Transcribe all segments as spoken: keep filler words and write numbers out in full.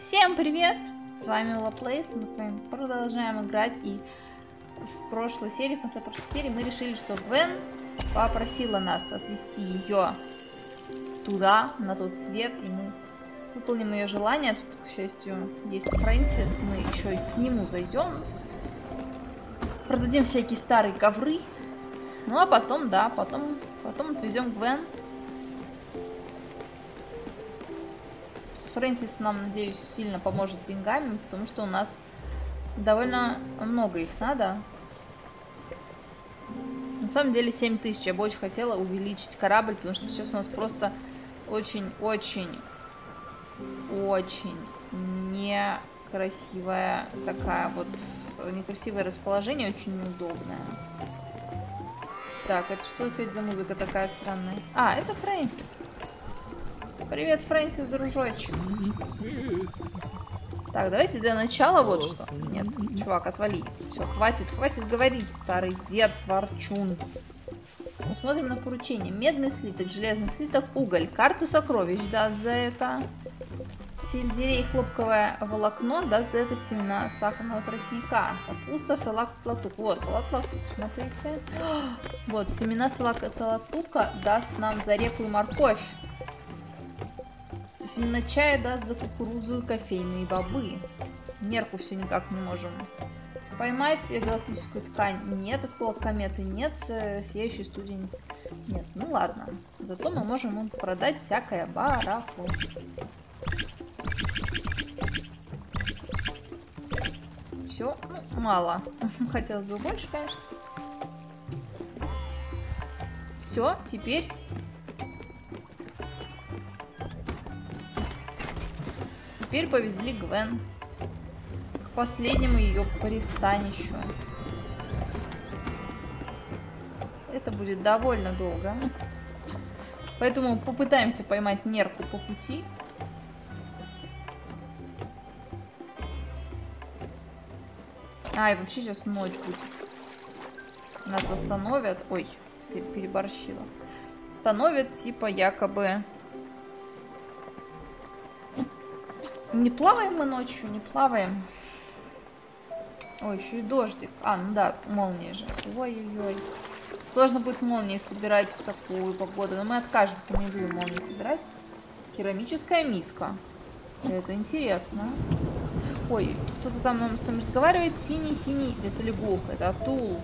Всем привет! С вами Лаплейс, мы с вами продолжаем играть, и в прошлой серии, в конце прошлой серии мы решили, что Гвен попросила нас отвезти ее туда, на тот свет, и мы выполним ее желание. Тут, к счастью, есть Фрэнсис, мы еще и к нему зайдем, продадим всякие старые ковры, ну а потом, да, потом, потом отвезем Гвен. Фрэнсис нам, надеюсь, сильно поможет деньгами, потому что у нас довольно много их надо. На самом деле семь тысяч. Я бы очень хотела увеличить корабль, потому что сейчас у нас просто очень-очень-очень некрасивая такая вот, некрасивое расположение, очень неудобное. Так, это что опять за музыка такая странная? А, это Фрэнсис. Привет, Фрэнсис, дружочек. Так, давайте для начала вот что. Нет, чувак, отвали. Все, хватит, хватит говорить, старый дед Ворчун. Посмотрим на поручение. Медный слиток, железный слиток, уголь. Карту сокровищ даст за это. Сельдерей, хлопковое волокно даст за это семена сахарного тростника. Капуста, салат латук. О, салат латук, смотрите. Вот, семена салата латука даст нам за репу и морковь. Семена чая даст за кукурузу и кофейные бобы. Мерку все никак не можем поймать. Галактическую ткань нет. Осколок кометы нет. Сияющий студень нет. Ну ладно. Зато мы можем ему продать всякое барахло. Все, ну, мало. Хотелось бы больше, конечно. Все, теперь... Теперь повезли Гвен к последнему ее пристанищу. Это будет довольно долго. Поэтому попытаемся поймать Нерку по пути. А, и вообще сейчас ночь будет. Нас остановят. Ой, переборщила. Остановят, типа, якобы... Не плаваем мы ночью, не плаваем. Ой, еще и дождик. А, ну да, молния же. Ой-ой-ой. Сложно будет молнии собирать в такую погоду. Но мы откажемся, мы не будем молнии собирать. Керамическая миска. Это интересно. Ой, кто-то там нам с нами разговаривает. Синий-синий. Это лягух, это Атул.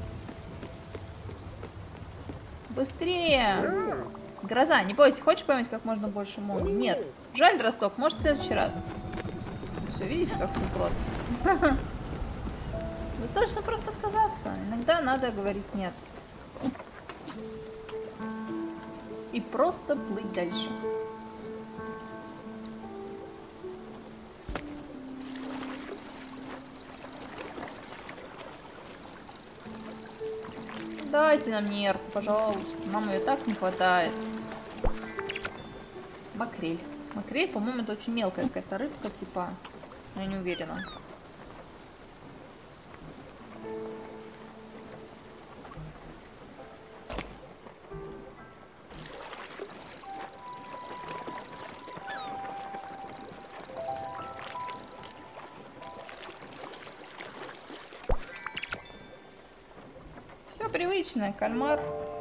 Быстрее! Гроза, не бойся, хочешь поймать как можно больше молний? Нет. Жаль, Росток, может в следующий раз. Все, видите, как все просто. Достаточно просто отказаться. Иногда надо говорить нет. И просто плыть дальше. Дайте нам нерву, пожалуйста. Нам ее так не хватает. Макрель. Макрель, по-моему, это очень мелкая какая-то рыбка, типа. Я не уверена. Все привычное, кальмар.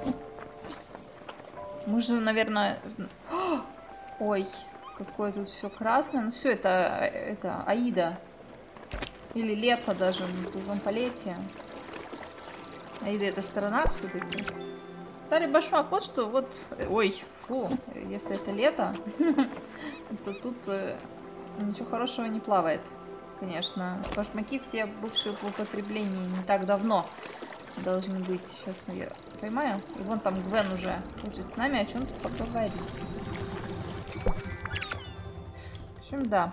Мы же, наверное... Ой, какое тут все красное. Ну все, это, это Аида. Или лето даже, в Замполете. Аида это сторона все-таки. Старый башмак, вот что, вот... Ой, фу, если это лето, то тут ничего хорошего не плавает. Конечно, башмаки все бывшие в употреблении не так давно должны быть. Сейчас я поймаю. И вон там Гвен уже хочет с нами о чем-то поговорить. В общем, да.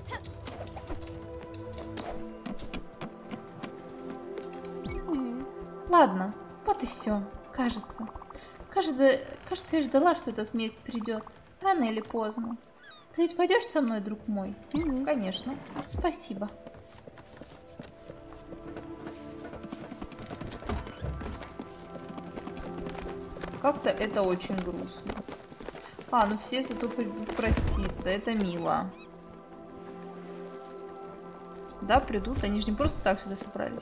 Ладно, вот и все. Кажется. Кажется, кажется, я ждала, что этот миг придет. Рано или поздно. Ты ведь пойдешь со мной, друг мой? Mm-hmm. Конечно. Спасибо. Как-то это очень грустно. А, ну все зато придут проститься. Это мило. Да, придут. Они же не просто так сюда собрались.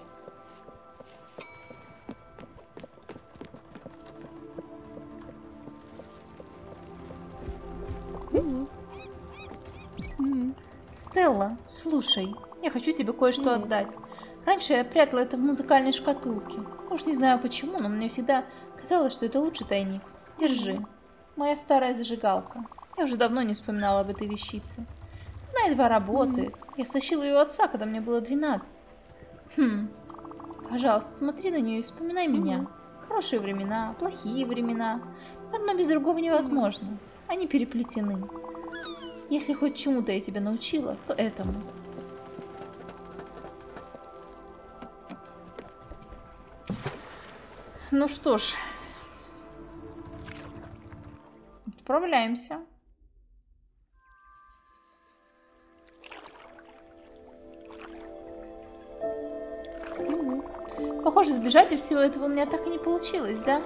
Стелла, слушай, я хочу тебе кое-что отдать. Раньше я прятала это в музыкальной шкатулке. Уж не знаю почему, но мне всегда казалось, что это лучший тайник. Держи. Моя старая зажигалка. Я уже давно не вспоминала об этой вещице. Она едва работает. Я стащила ее у отца, когда мне было двенадцать. Хм. Пожалуйста, смотри на нее и вспоминай меня. Хорошие времена, плохие времена. Одно без другого невозможно. Они переплетены. Если хоть чему-то я тебя научила, то этому. Ну что ж. Отправляемся. Похоже, сбежать из всего этого у меня так и не получилось, да?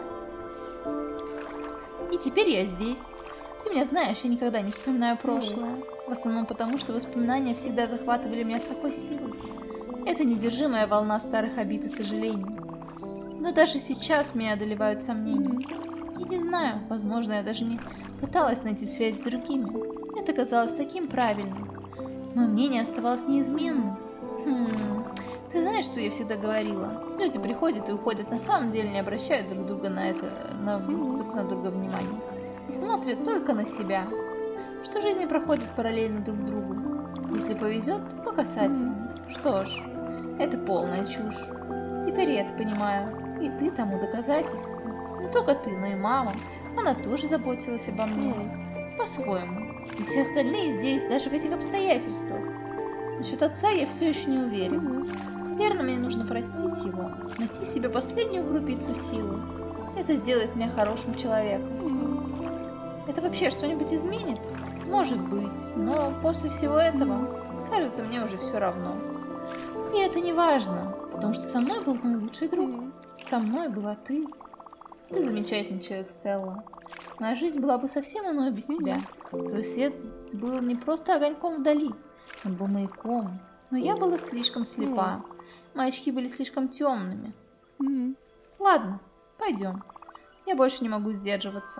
И теперь я здесь. Ты меня знаешь, я никогда не вспоминаю прошлое. В основном потому, что воспоминания всегда захватывали меня с такой силой. Это неудержимая волна старых обид и сожалений. Но даже сейчас меня одолевают сомнения. И не знаю, возможно, я даже не пыталась найти связь с другими. Это казалось таким правильным. Мое мнение оставалось неизменным. Хм... Ты знаешь, что я всегда говорила? Люди приходят и уходят, на самом деле не обращают друг друга на это, на, друг на друга внимания. И смотрят только на себя. Что жизни проходят параллельно друг другу. Если повезет, по касательной. Что ж, это полная чушь. Теперь я это понимаю. И ты тому доказательство. Не только ты, но и мама. Она тоже заботилась обо мне. По-своему. И все остальные здесь, даже в этих обстоятельствах. Насчет отца я все еще не уверена. Верно, мне нужно простить его, найти в себе последнюю крупицу силы. Это сделает меня хорошим человеком. Это вообще что-нибудь изменит? Может быть, но после всего этого, кажется, мне уже все равно. И это не важно, потому что со мной был мой лучший друг. Со мной была ты. Ты замечательный человек, Стелла. Моя жизнь была бы совсем иной без тебя. Твой свет был не просто огоньком вдали, он был маяком. Но я была слишком слепа. Мои очки были слишком темными. Mm-hmm. Ладно, пойдем. Я больше не могу сдерживаться.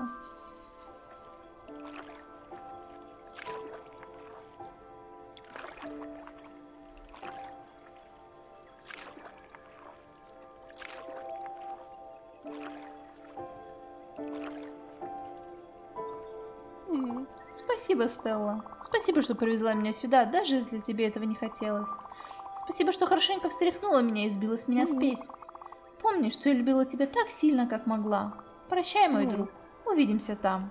Mm-hmm. Спасибо, Стелла. Спасибо, что привезла меня сюда, даже если тебе этого не хотелось. Спасибо, что хорошенько встряхнула меня и сбила с меня спесь. Помни, что я любила тебя так сильно, как могла. Прощай, мой друг. Увидимся там.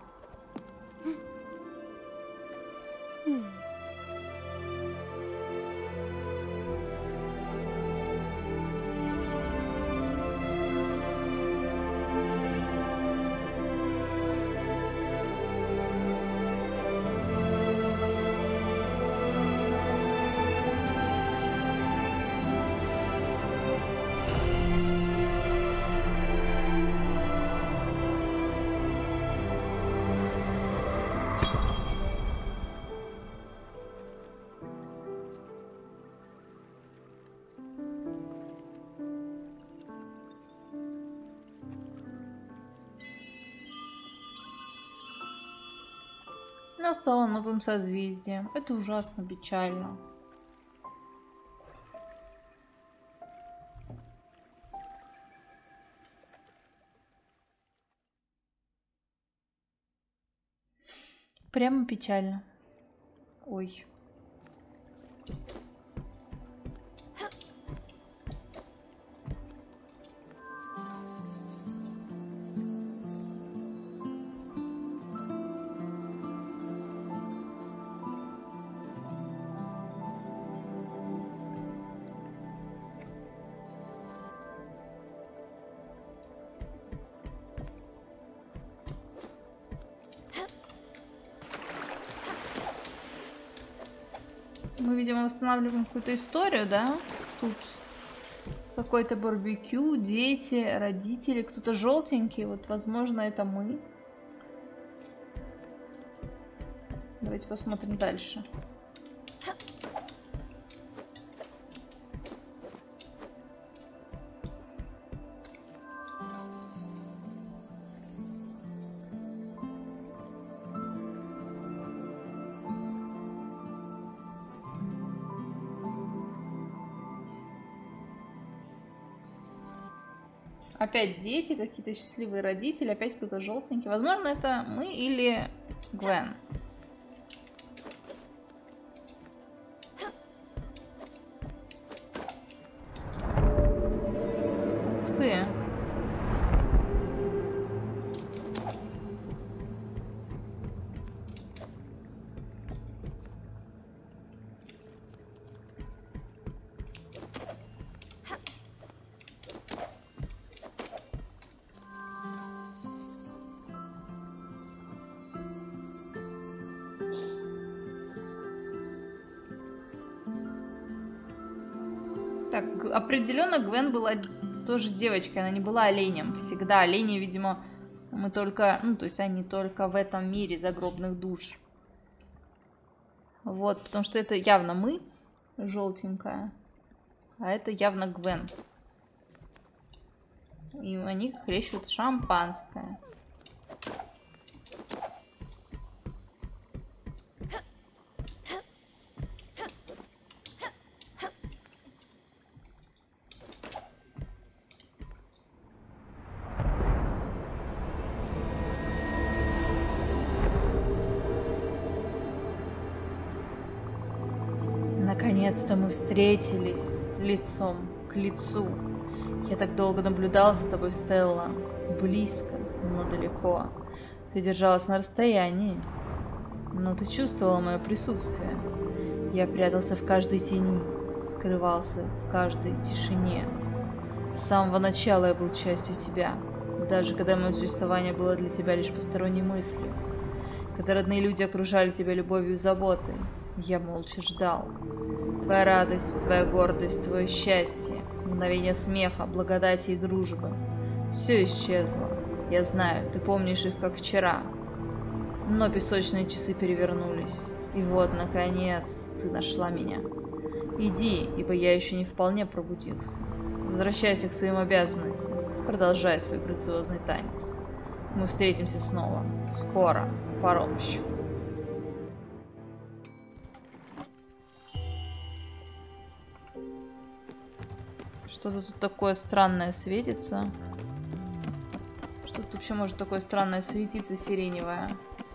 Она стала новым созвездием. Это ужасно печально. Прямо печально. Ой. Мы, видимо, восстанавливаем какую-то историю, да? Тут какой-то барбекю, дети, родители, кто-то желтенький. Вот, возможно, это мы. Давайте посмотрим дальше. Опять дети, какие-то счастливые родители, опять кто-то желтенький. Возможно, это мы или Гвен. Ух ты. Так, определенно Гвен была тоже девочкой, она не была оленем. Всегда олени, видимо, мы только, ну, то есть они только в этом мире загробных душ. Вот, потому что это явно мы, желтенькая, а это явно Гвен. И они хлещут шампанское. Наконец-то мы встретились лицом к лицу. Я так долго наблюдал за тобой, Стелла. Близко, но далеко. Ты держалась на расстоянии, но ты чувствовала мое присутствие. Я прятался в каждой тени, скрывался в каждой тишине. С самого начала я был частью тебя, даже когда мое существование было для тебя лишь посторонней мыслью. Когда родные люди окружали тебя любовью и заботой, я молча ждал. Твоя радость, твоя гордость, твое счастье, мгновение смеха, благодати и дружбы. Все исчезло. Я знаю, ты помнишь их как вчера. Но песочные часы перевернулись. И вот, наконец, ты нашла меня. Иди, ибо я еще не вполне пробудился. Возвращайся к своим обязанностям. Продолжай свой грациозный танец. Мы встретимся снова. Скоро, паромщик. Что-то тут такое странное светится. Что тут вообще может такое странное светиться сиреневое?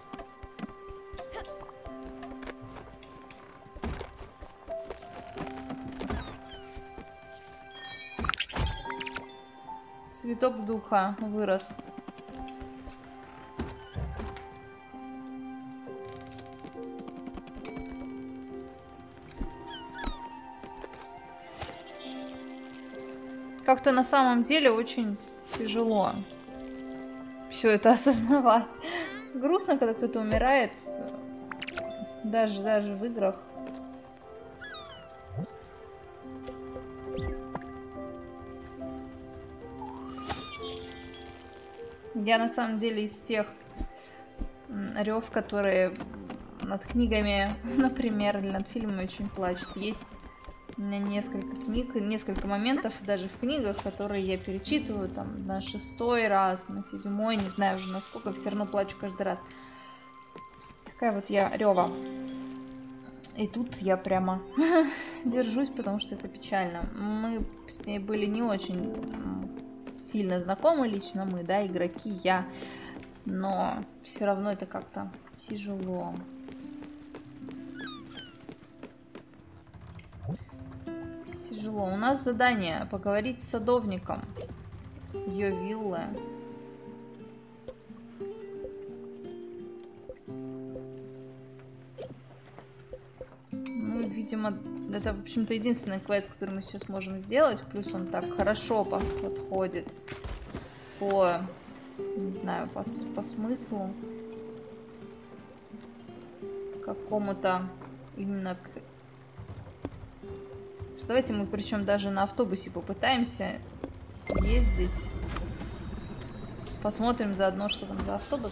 Цветок духа вырос. Как-то на самом деле очень тяжело все это осознавать. Грустно, когда кто-то умирает, даже, даже в играх. Я на самом деле из тех рев, которые над книгами, например, или над фильмами очень плачут. Есть у меня несколько книг, несколько моментов даже в книгах, которые я перечитываю там на шестой раз, на седьмой, не знаю уже насколько, все равно плачу каждый раз. Такая вот я рева. И тут я прямо держусь, потому что это печально. Мы с ней были не очень сильно знакомы, лично мы, да, игроки, я. Но все равно это как-то тяжело. Тяжело. У нас задание поговорить с садовником ее виллы. Ну, видимо, это, в общем-то, единственный квест, который мы сейчас можем сделать. Плюс он так хорошо подходит по, не знаю, по, по смыслу. Какому-то именно к... Давайте мы причем даже на автобусе попытаемся съездить. Посмотрим заодно, что там за автобус.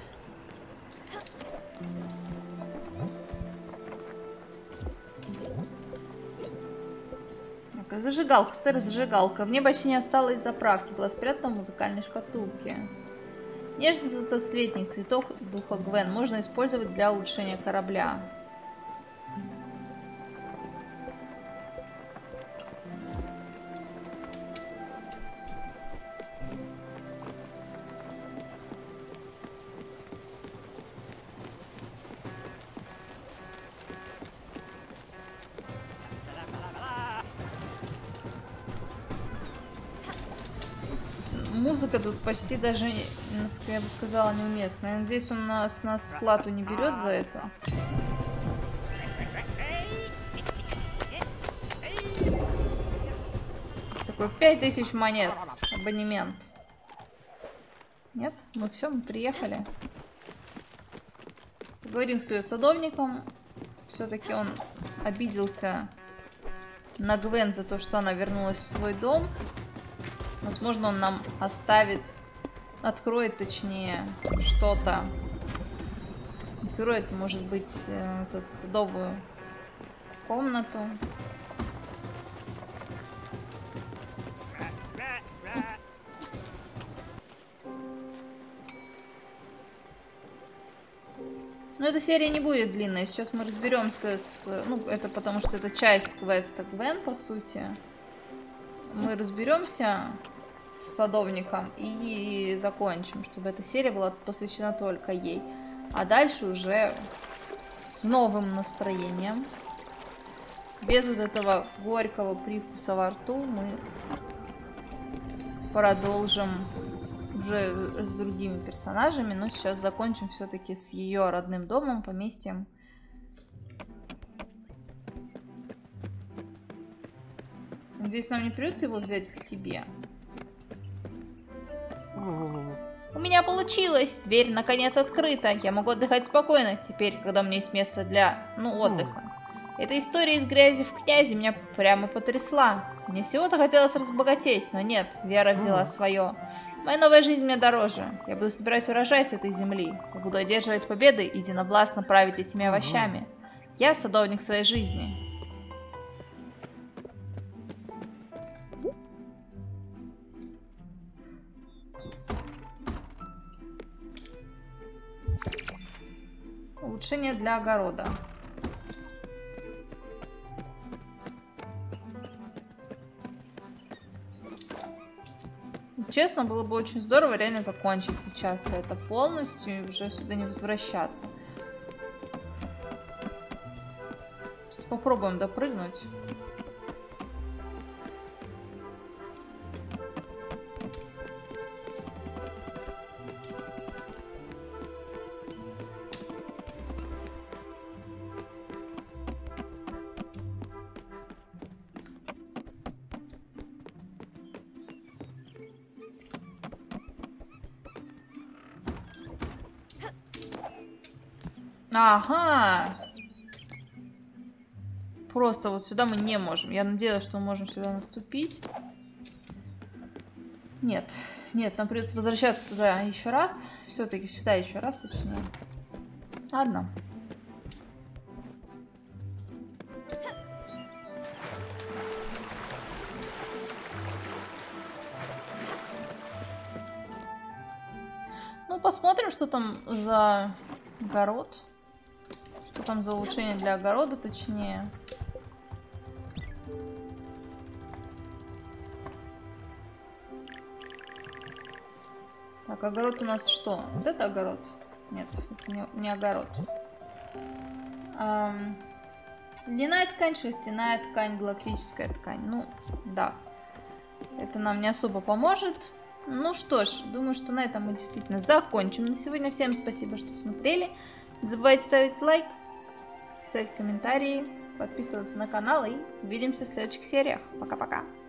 Зажигалка, старая зажигалка. В ней почти не осталось заправки. Была спрятана в музыкальной шкатулке. Нежный соцветник, цветок духа Гвен. Можно использовать для улучшения корабля. Музыка тут почти даже, я бы сказала, неуместная. Надеюсь, он нас, нас плату не берет за это. Такой пять тысяч монет. Абонемент. Нет? Мы все, мы приехали. Поговорим с ее садовником. Все-таки он обиделся на Гвен за то, что она вернулась в свой дом. Возможно, он нам оставит, откроет, точнее, что-то. Откроет, может быть, эту садовую комнату. Но эта серия не будет длинной. Сейчас мы разберемся с... Ну, это потому что это часть квеста Гвен, по сути. Мы разберемся с садовником и закончим, чтобы эта серия была посвящена только ей. А дальше уже с новым настроением, без вот этого горького привкуса во рту, мы продолжим уже с другими персонажами. Но сейчас закончим все-таки с ее родным домом, поместьем. Надеюсь, нам не придется его взять к себе. У меня получилось! Дверь наконец открыта. Я могу отдыхать спокойно теперь, когда у меня есть место для, ну, отдыха. Эта история из грязи в князе меня прямо потрясла. Мне всего-то хотелось разбогатеть, но нет, Вера взяла свое. Моя новая жизнь мне дороже. Я буду собирать урожай с этой земли. Я буду одерживать победы и единогласно править этими овощами. Я садовник своей жизни. Улучшение для огорода. Честно, было бы очень здорово реально закончить сейчас это полностью и уже сюда не возвращаться. Сейчас попробуем допрыгнуть. Ага. Просто вот сюда мы не можем. Я надеялась, что мы можем сюда наступить. Нет. Нет, нам придется возвращаться туда еще раз. Все-таки сюда еще раз, точнее. Ладно. Ну, посмотрим, что там за огород. Что там за улучшение для огорода, точнее. Так, огород у нас что? Вот это огород? Нет, это не, не огород. Эм, льняная ткань, шерстяная ткань, галактическая ткань. Ну, да. Это нам не особо поможет. Ну что ж, думаю, что на этом мы действительно закончим на сегодня. Всем спасибо, что смотрели. Не забывайте ставить лайк, писать комментарии, подписываться на канал и увидимся в следующих сериях. Пока-пока.